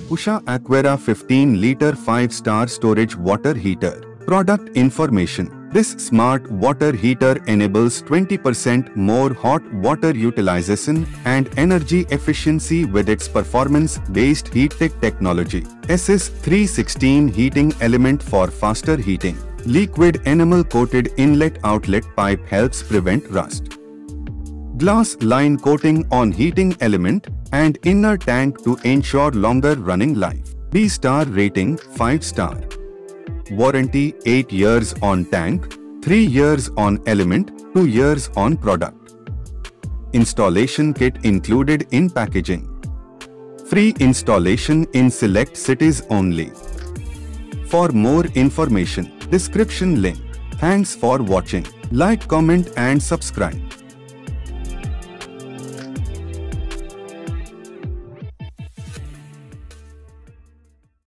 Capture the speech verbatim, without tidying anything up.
Usha Aquera fifteen liter five star storage water heater. Product information. This smart water heater enables twenty percent more hot water utilization and energy efficiency with its performance-based heat-tech technology. S S three sixteen heating element for faster heating. Liquid enamel-coated inlet-outlet pipe helps prevent rust. Glass line coating on heating element and inner tank to ensure longer running life. B star rating five star. Warranty eight years on tank, three years on element, two years on product. Installation kit included in packaging. Free installation in select cities only. For more information, description link. Thanks for watching. Like, comment and subscribe.